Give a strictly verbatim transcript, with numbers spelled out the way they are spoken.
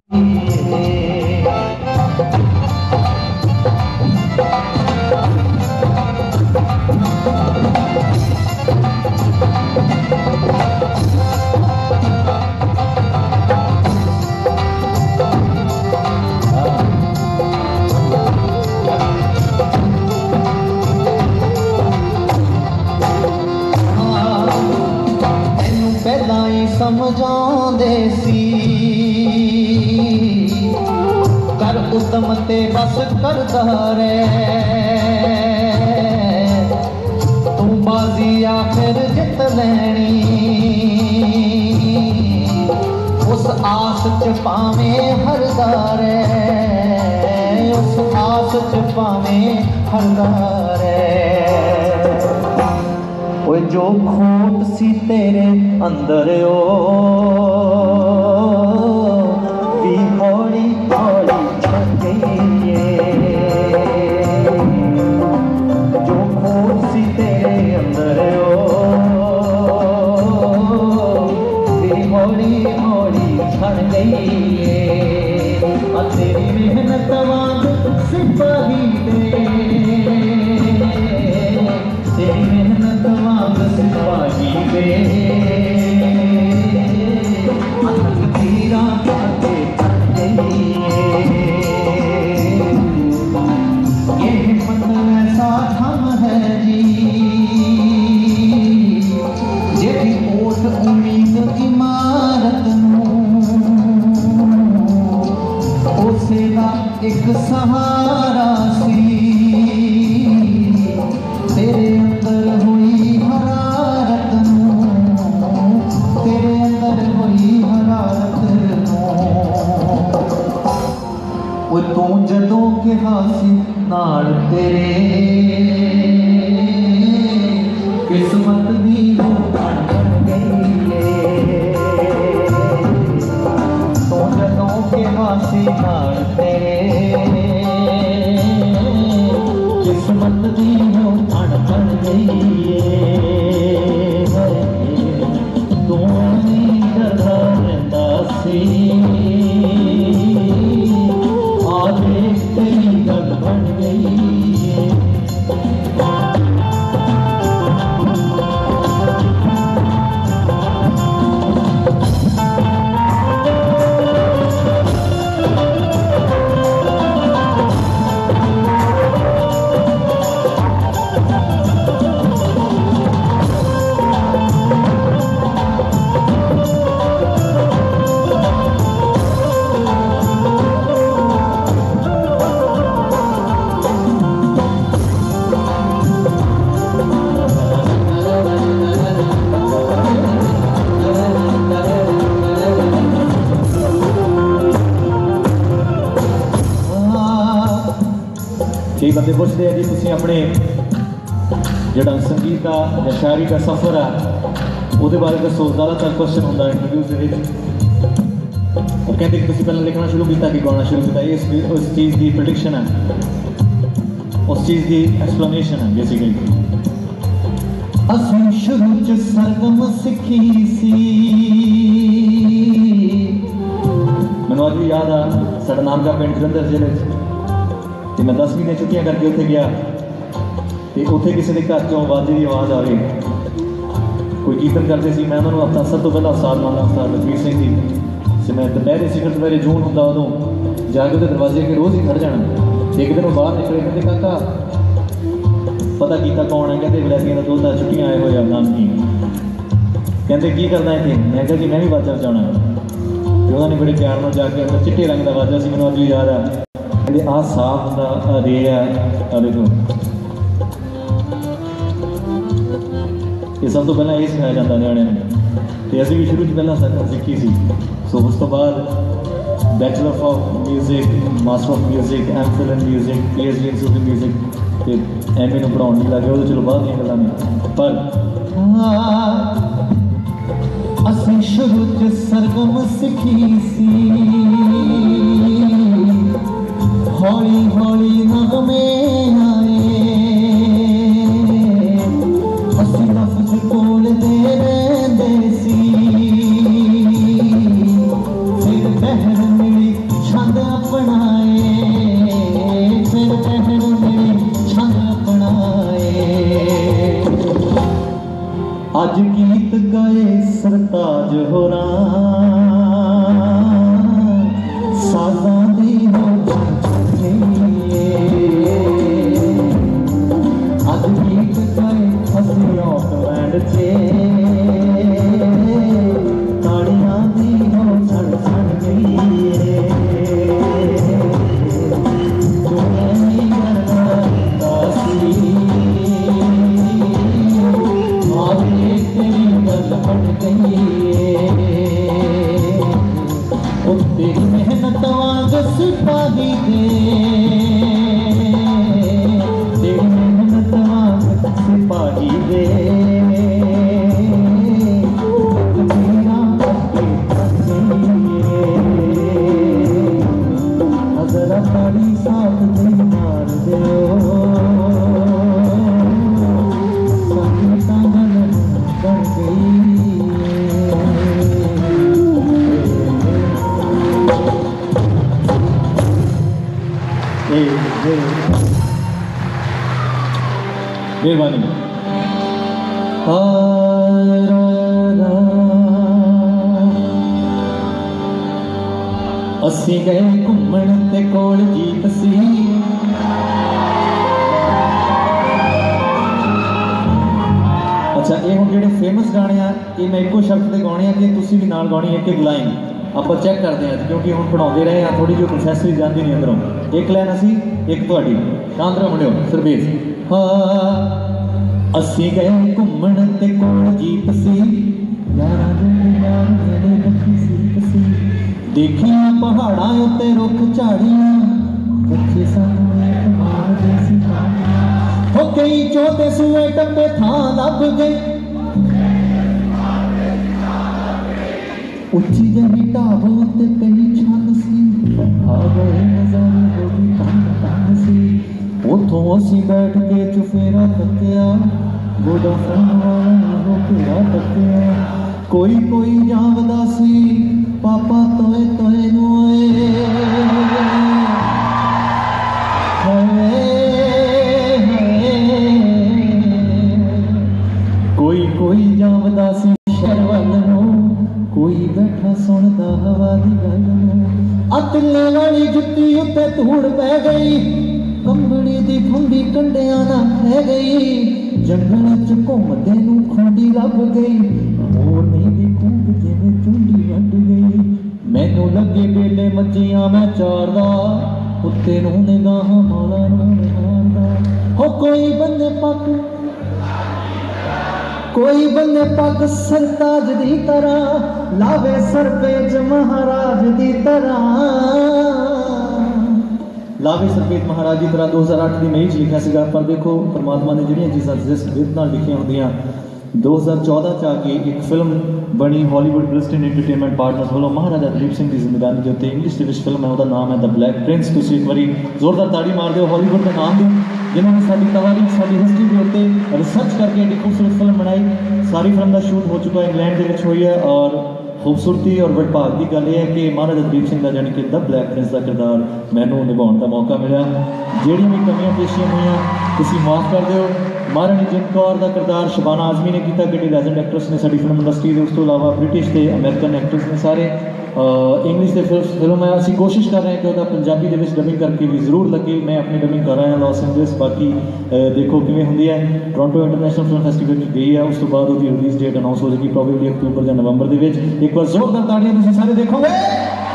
समझांदे सी कर उतम ते बस करदा रे तू बाजी आखिर जित लैनी उस आस च पावें हरदा रे उस आस च पावें हरदा रे ओए जो खोट सी तेरे अंदर ओ भी हौली हौली छन गई जो खोट सी तेरे अंदर ओ भी हौली हौली छन गई तेरी मेहनत वांग सिपाही दे तेरी मेहनत वांग सिपाही दे तीरा के ये हिम्मत ऐसा थम है जी जेदी ओट उम्मीद इमारत उसेदा एक सहारा सी तेरे अंदर हुई हरारत तेरे अंदर हुई हरारत वो तू जदों के हासी नाल तेरे किस्मत दी हो बन गई तू जदों के हासी नाल तेरे किस्मत दी हो बन गई तू नहीं डरदा रहंदा सी आगे तेरी गल बन गई कई बंदे पूछते हैं जी तुसीं अपने जिहड़ा संगीत का या शायरी का सफ़र है वो बारे दसो। ज़्यादातर क्वेश्चन होंदा है इंटरव्यूज़ दे विच वो कहते कि तुसीं पहले लिखना शुरू किया कि गाना शुरू किया इस उस चीज़ की प्रेडिक्शन है उस चीज़ की एक्सप्लेनेशन है बेसिकली असीं शुरू च सरगम सीखी सी मैनूं अज भी याद आ साडा नानका पिंड जलंधर जिले तो मैं दसवीं ने छुट्टियां करके उत्थे गया तो उत्थे किसी के घर चों वाजे की आवाज़ आ गई कोई कीर्तन करते सी मैं उन्होंने अपना सब तो पहला उस्ताद माना उस्ताद लखबीर सिंह जी से मैं दोपहरे सिखर दोपहरे जून होंदा उदों जाके उहदे दरवाजे अगे रोज़ ही खड़ जाना एक दिन बाहर निकले कहते काका पता किया कौन है कहते वलैतियां का दोता छुट्टियां आए हुए नानकी कहते की करना इतने मैं कहा जी मैं भी वाजा बजाना तो उन्होंने बड़े प्यार में जाके अंदर चिट्टे रंग का वाजा से मैंने अज भी याद आ आ साफ होंदा रे है आ देखो ये सब तो पहला ये सिखाया जाता न्याणे तो असं भी शुरू से पहला सरगम सीखी सी सो उस तो बाद bachelor of music master of music M Phil in music P H D in Sufi music तो एम ए नूं पढ़ाउण नहीं लगे वो चलो बाद दी गल्लां ने पर असीं शुरू च सरगम सीखी सी हौली हौली नगमे आए असी लफ्ज बोलते रहंदे सी फिर बहर मिली अज गीत गाए सरताज होरा साजां दी हो अज गीत गाए हसी ऑकलैंड चे ताड़ियां दी हो छड़ छड़ गई तेरी मेहनत वांग सिपाही दे तेरी मेहनत वांग सिपाही दे जरा ताड़ी साथ दे मार दे संगीता बन बन गई मेहरबानी असी गए घूमन ते कोल जीत सी अच्छा ये हुण जिहड़े फेमस गाने आ ये मैं एको शब्द ते गाने आ कि तुसीं भी नाल गाणी एक एक लाइन आप चेक करते हैं क्योंकि हम पढ़ाते रहे हैं थोड़ी जो प्रोसैस भी जाती नहीं अंदरों एक लाइन असी एक थोड़ी कांदरा मुंडियो सरबेज हाँ असी गए घूमन ते कोल जीप सी यारां दे यार मेरे बच्ची सीप सी देखिया पहाड़ां उत्ते रुख झाड़ियां बच्चे सानू एक मार दे सी हो कई चौथे सूए टप्पे थां लभ गए उच्ची जही ढाबो ते कई छन सी आ गए नजारे होगी तंग तंग सी उथों असी बैठ के चुफेरा तकिया गोदा फन वाला हो घेरा तकिया कोई कोई जावदा सी पापा तोए तोए नोए कोई कोई जावदा सी शहर वल नो कोई बैठा सुनदा हवा दी गल अतले वाली जुत्ती उत्ते धूड़ पै गई कंबड़ी दी फंबी कंडियां ना खै गई जंगल च घूमदे नू खुंडी लभ गई मोरनी दी कूक जिवें चुंडी वंड गई मैनू लगे बेले मच्छियां मैं चारदा उत्ते नू निगाहां माला नू निहारदा हो कोई बंदे पक कोई बंदे पग सरताज दी तरह लावे सर पेच महाराज दी तरह लावे सरपेत महाराज की तरह दो हज़ार अठ की मई च लिखा सीगा पर देखो परमात्मा ने जिहड़ियां चीज़ां जिस विध नाल लिखियां होंदियां दो हज़ार चौदह च आके एक फिल्म बनी हॉलीवुड ब्रिस्टन एंटरटेनमेंट पार्टनर्स वालों महाराजा दलीप सिंह की जिम्मेदारी के उत्ते इंग्लिश विच फिल्म है उसका नाम है द ब्लैक प्रिंस तुसीं एक बारी जोरदार ताड़ी मार दो हॉलीवुड का नाम दो जिन्होंने साडी तवारीख साडी हिस्ट्री के उत्ते रिसर्च करके एक खूबसूरत फिल्म बनाई सारी फिल्म का शूट हो चुका है इंग्लैंड के विच होई है और खूबसूरती और वडभाग की गल यह है कि महाराजा दलीप सिंह का जानी कि द ब्लैक प्रिंस का किरदार मैनू निभाने का मौका मिला जिहड़ियां भी कमियां पेशियां हुई तुसीं माफ़ कर दो महारानी जिंद कौर का किरदार शबाना आजमी ने किया कि लैजेंड एक्ट्रेस ने साडी फिल्म इंडस्ट्री के उस तो इलावा ब्रिटिश के अमेरिकन एक्ट्रेस ने सारे इंग्लिश के फिल्म है असी कोशिश कर रहे हैं कि पंजाबी के डबिंग करके भी जरूर लगे मैं अपनी डबिंग कर रहा लॉस एंजलिस बाकी देखो किमें होंगी है टोरंटो इंटरनेशनल फिल्म फेस्टिवल गई है उस तो बाद उसकी रिलीज डेट अनाउंस हो जाएगी प्रॉबेबली अक्तूबर या नवंबर के एक बार जोरदार ताड़ियां तुसीं सारे देखोगे।